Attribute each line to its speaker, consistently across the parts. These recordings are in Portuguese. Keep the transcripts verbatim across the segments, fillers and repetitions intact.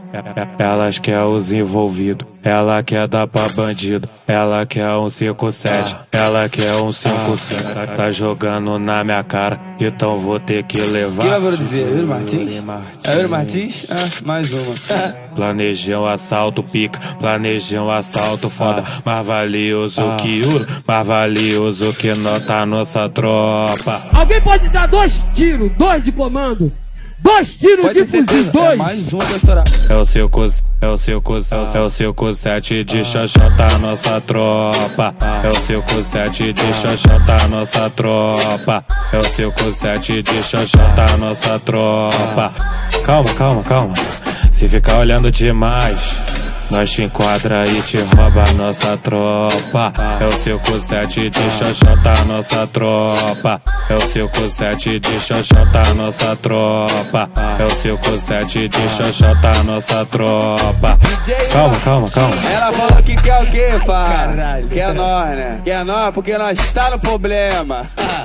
Speaker 1: Elas quer os envolvidos, ela quer dar pra bandido, ela quer um cinco sete, ela quer um cinco cinco. Tá, tá jogando na minha cara, então vou ter que levar.
Speaker 2: Quem vai produzir? É Yuri Martins? É Yuri Martins? Ah, mais uma.
Speaker 1: Planejei um assalto pica, planejei um assalto foda, mais valioso que ouro, mais valioso que nota nossa tropa.
Speaker 3: Alguém pode dar dois tiros, dois de comando? Dois tiros
Speaker 2: Pode
Speaker 3: de fuzil, dois!
Speaker 2: É mais um pra estourar.
Speaker 1: É o seu cus, é o seu cus, é o seu, é o seu cusete de xoxota nossa tropa. É o seu cusete de xoxota nossa tropa. É o seu cusete de xoxota nossa tropa. Calma, calma, calma. Se ficar olhando demais, nós te enquadra e te rouba nossa tropa. É o seu cusete de xoxota nossa tropa. É o seu cusete de xoxota nossa tropa. É o seu cusete de xoxota nossa tropa. Calma, calma, calma.
Speaker 2: Ela falou que quer o quê, fala? Quer nós, né? Quer nós porque nós tá no problema.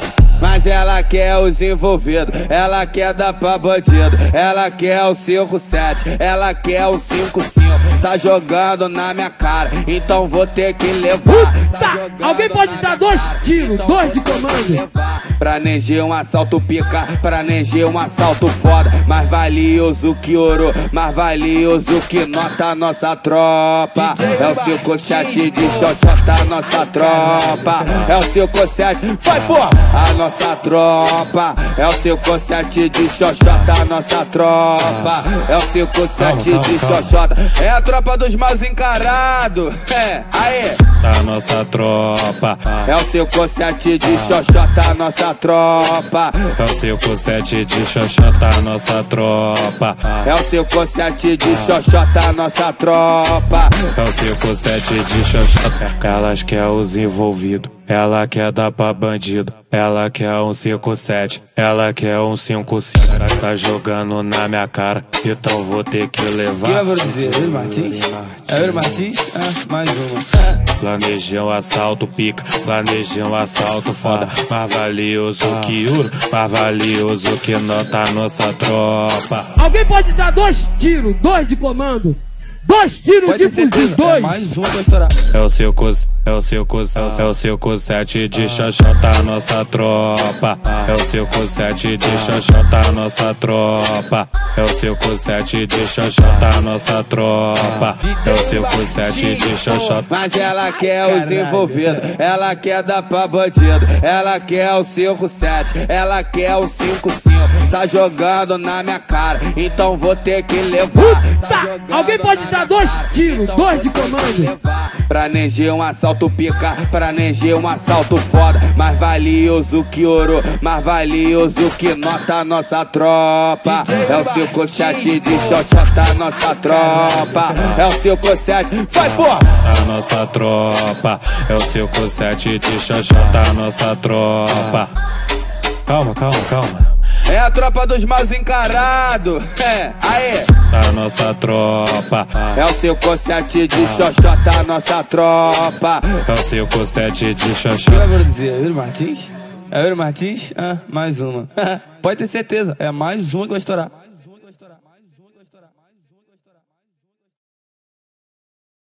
Speaker 2: Mas ela quer os envolvidos, ela quer dar pra bandido, ela quer o cinco sete, ela quer o cinco cinco. Tá jogando na minha cara, então vou ter que levar.
Speaker 3: Tá, alguém pode dar dois tiros, então dois de comando?
Speaker 2: Planejei um assalto pica, planejei um assalto foda, mais valioso que ouro, mais valioso que nota nossa tropa. É o cinco sete de xoxota nossa tropa. É o cinco sete, vai porra, a nossa nossa tropa, é o cinco sete de xoxota, nossa tropa. É o cinco sete de xoxota, é a tropa dos maus encarados. É, aê!
Speaker 1: Da nossa tropa.
Speaker 2: É o cinco sete de xoxota, nossa tropa.
Speaker 1: É o cinco sete de xoxota, nossa tropa.
Speaker 2: É o cinco sete de xoxota, nossa tropa.
Speaker 1: É o cinco sete de xoxota. Elas quer os envolvidos, ela quer dar pra bandido, ela quer um cinco sete, ela quer um cinco cinco. Tá jogando na minha cara, então vou ter que levar.
Speaker 2: Quem vai produzir? É Yuri Martins? É Yuri Martins? Ah, mais uma.
Speaker 1: Planejei um assalto pica, planejei um assalto foda, mais valioso que ouro, mais valioso que nota nossa tropa.
Speaker 3: Alguém pode dar dois tiros, dois de comando? Dois tiros
Speaker 2: Pode
Speaker 3: de fuzil,
Speaker 2: é
Speaker 3: dois!
Speaker 2: mais um pra estourar.
Speaker 1: É o seu cus, é o seu cus, é o seu, é o seu cusete de xoxota nossa tropa. É o seu cusete de xoxota nossa tropa. É o seu cusete de xoxota nossa tropa. É o seu cusete de xoxota.
Speaker 2: Mas ela quer os envolvidos, ela quer dar pra bandido, ela quer o cinco sete, ela quer o cinco cinco. Tá jogando na minha cara, então vou ter que levar.
Speaker 3: Tá, alguém pode dar dois tiros, dois de comando?
Speaker 2: Planejei um assalto pica, planejei um assalto foda, mais valioso que ouro, mais valioso que nota nossa tropa. É o cinco sete de xoxota, nossa tropa. É o cinco sete, vai porra!
Speaker 1: A nossa tropa. É o cinco sete de xoxota, nossa tropa. Calma, calma, calma.
Speaker 2: É a tropa dos maus encarados. É, aê!
Speaker 1: Da nossa tropa.
Speaker 2: É o cinco sete de xoxota, nossa tropa.
Speaker 1: É o cinco sete de
Speaker 2: Quem vai
Speaker 1: xoxota.
Speaker 2: produzir? É Yuri Martins? É Yuri Martins? Ah, mais uma. Pode ter certeza, é mais uma que vai estourar.